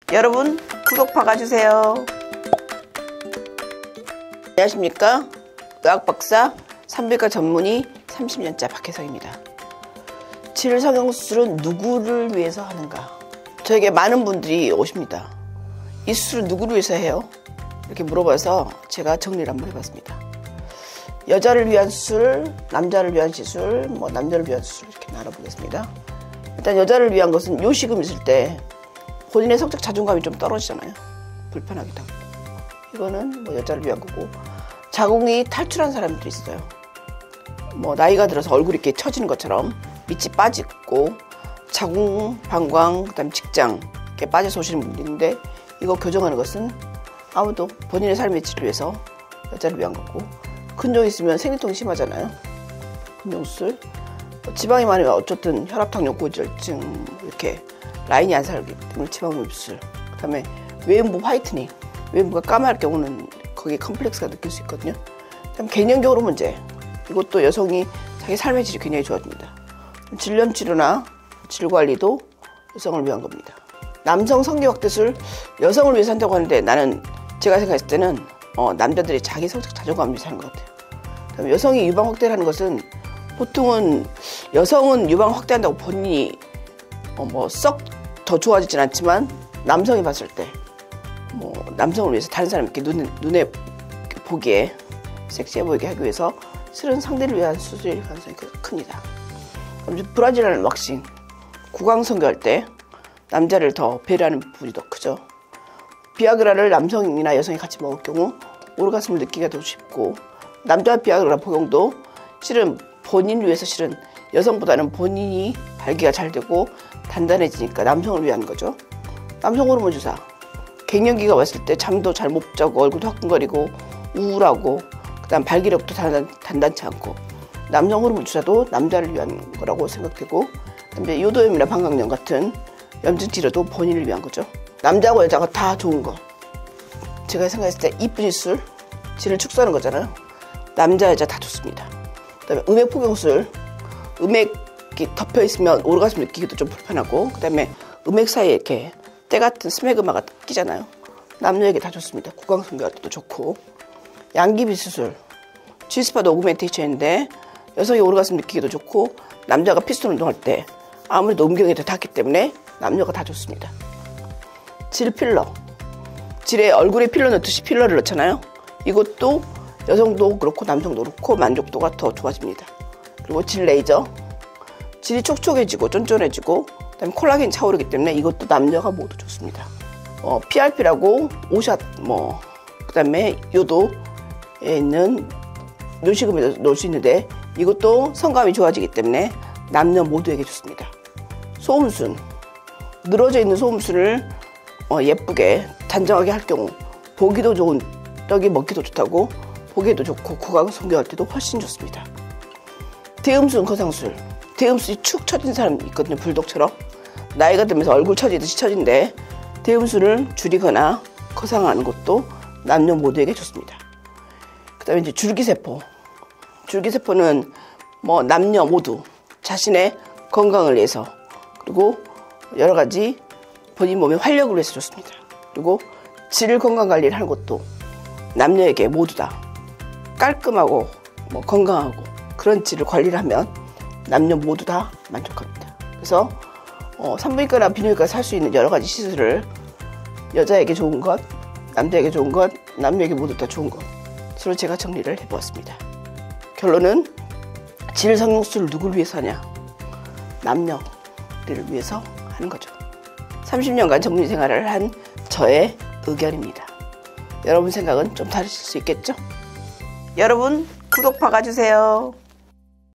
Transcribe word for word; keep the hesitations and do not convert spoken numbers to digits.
여러분 구독 박아주세요. 안녕하십니까? 의학박사 산부인과 전문의 삼십 년차 박혜성입니다. 질성형수술은 누구를 위해서 하는가? 저에게 많은 분들이 오십니다. 이 수술은 누구를 위해서 해요? 이렇게 물어봐서 제가 정리를 한번 해봤습니다. 여자를 위한 수술, 남자를 위한 시술, 뭐 남자를 위한 수술 이렇게 나눠보겠습니다. 일단 여자를 위한 것은 요식음 있을 때 본인의 성적 자존감이 좀 떨어지잖아요. 불편하기도 하고. 이거는 뭐 여자를 위한 거고, 자궁이 탈출한 사람들이 있어요. 뭐 나이가 들어서 얼굴이 이렇게 처지는 것처럼 밑이 빠지고 자궁, 방광, 그다음 직장 이렇게 빠져서 오시는 분들이 있는데, 이거 교정하는 것은 아무도 본인의 삶의 질을 위해서 여자를 위한 거고, 근종 있으면 생리통이 심하잖아요. 근종수술. 지방이 많으면 어쨌든 혈압당뇨 고지혈증 이렇게 라인이 안 살기 때문에 지방흡입술. 그 다음에 외음부 화이트닝. 외음부가 까마할 경우는 거기에 컴플렉스가 느낄 수 있거든요. 그 다음에 갱년기 호르몬 문제. 이것도 여성이 자기 삶의 질이 굉장히 좋아집니다. 질염 치료나 질 관리도 여성을 위한 겁니다. 남성 성기 확대술 여성을 위해서 한다고 하는데, 나는 제가 생각했을 때는 어, 남자들이 자기 성적 자존감을 위해서 하는 것 같아요. 그다음에 여성이 유방 확대를 하는 것은, 보통은 여성은 유방 확대한다고 본인이 어, 뭐 썩 더 좋아지진 않지만, 남성이 봤을 때 뭐 남성을 위해서 다른 사람 이렇게 눈에, 눈에 보기에 섹시해 보이게 하기 위해서 실은 상대를 위한 수술일 가능성이 큽니다. 브라질리안 왁싱, 구강 성교할 때 남자를 더 배려하는 부분이 더 크죠. 비아그라를 남성이나 여성이 같이 먹을 경우 오르가슴을 느끼기가 더 쉽고, 남자 비아그라 복용도 실은 본인을 위해서, 실은 여성보다는 본인이 발기가 잘 되고 단단해지니까 남성을 위한 거죠. 남성 호르몬 주사, 갱년기가 왔을 때 잠도 잘 못 자고 얼굴도 화끈거리고 우울하고, 그 다음 발기력도 단단, 단단치 않고, 남성 호르몬 주사도 남자를 위한 거라고 생각되고, 그다음에 요도염이나 방광염 같은 염증 치료도 본인을 위한 거죠. 남자하고 여자가 다 좋은 거, 제가 생각했을 때 이쁜 시술, 질을 축소하는 거잖아요. 남자 여자 다 좋습니다. 그다음에 음액 포경술, 음액이 덮여 있으면 오르가슴 느끼기도 좀 불편하고, 그다음에 음액 사이에 이렇게 때 같은 스메그마가 끼잖아요. 남녀에게 다 좋습니다. 구강 성교할 때도 좋고. 양귀비 수술, G스팟 오그멘테이션인데 여성이 오르가슴 느끼기도 좋고, 남자가 피스톤 운동할 때 아무래도 음경이 더 닿기 때문에 남녀가 다 좋습니다. 질 필러, 질에 얼굴에 필러 넣듯이 필러를 넣잖아요. 이것도 여성도 그렇고 남성도 그렇고 만족도가 더 좋아집니다. 그리고 질 레이저, 질이 촉촉해지고 쫀쫀해지고, 그다음에 콜라겐 차오르기 때문에 이것도 남녀가 모두 좋습니다. 어, 피알피라고 오샷, 뭐 그다음에 요도에 있는 요식음에도 넣을 수 있는데, 이것도 성감이 좋아지기 때문에 남녀 모두에게 좋습니다. 소음순, 늘어져 있는 소음순을 어, 예쁘게 단정하게 할 경우 보기도 좋은 떡이 먹기도 좋다고, 보기에도 좋고 구강 성교할 때도 훨씬 좋습니다. 대음순 거상술, 대음순이 축 처진 사람이 있거든요. 불독처럼 나이가 들면서 얼굴 처지듯이 처진데, 대음순을 줄이거나 거상하는 것도 남녀 모두에게 좋습니다. 그 다음에 이제 줄기세포, 줄기세포는 뭐 남녀 모두 자신의 건강을 위해서, 그리고 여러 가지 본인 몸의 활력을 위해서 좋습니다. 그리고 질 건강 관리를 하는 것도 남녀에게 모두 다 깔끔하고 뭐 건강하고 그런 질을 관리를 하면 남녀 모두 다 만족합니다. 그래서 어, 산부인과나 비뇨기과에서 할 수 있는 여러 가지 시술을 여자에게 좋은 것, 남자에게 좋은 것, 남녀에게 모두 다 좋은 것, 서로 제가 정리를 해보았습니다. 결론은 질 성형수술을 누구를 위해서 하냐? 남녀들을 위해서 하는 거죠. 삼십 년간 전문의 생활을 한 저의 의견입니다. 여러분 생각은 좀 다르실 수 있겠죠? 여러분 구독 박아주세요.